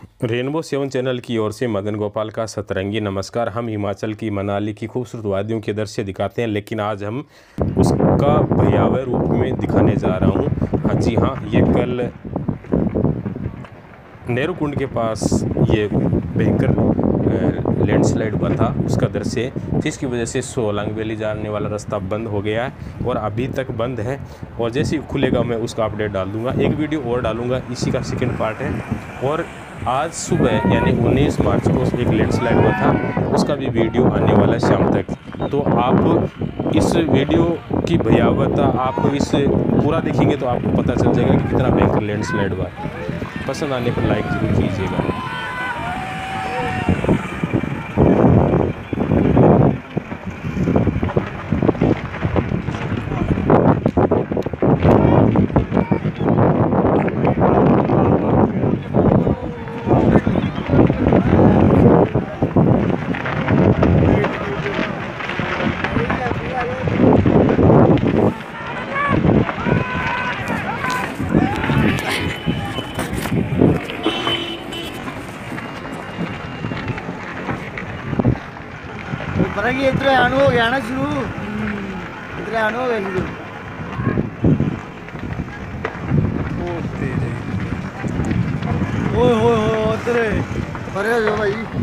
Rainbow 7 channel की ओर से मदन गोपाल का सतरंगी नमस्कार। हम हिमाचल की मनाली की खूबसूरत वादियों के दृश्य दिखाते हैं, लेकिन आज हम उसका भयावह रूप में दिखाने जा रहा हूँ। हाँ जी हाँ, ये कल नेहरू कुंड के पास ये भयंकर लैंडस्लाइड हुआ था, उसका दृश्य, जिसकी वजह से सोलांग वैली जाने वाला रास्ता बंद हो गया है और अभी तक बंद है। और जैसे ही खुलेगा मैं उसका अपडेट डाल दूंगा। एक वीडियो और डालूंगा, इसी का सेकंड पार्ट है। और आज सुबह यानी 19 मार्च को एक लैंडस्लाइड हुआ था, उसका भी वीडियो आने वाला है शाम तक। तो आप इस वीडियो की भयावहता आप इस पूरा देखेंगे तो आपको पता चल जाएगा कि कितना भयंकर लैंडस्लाइड हुआ है। पसंद आने पर लाइक जरूर कीजिएगा। पता कि इधर आन हो गया ना शुरू, इधर आन हो गया शुरू। ओए होए होए उधर परे हो जाओ भाई।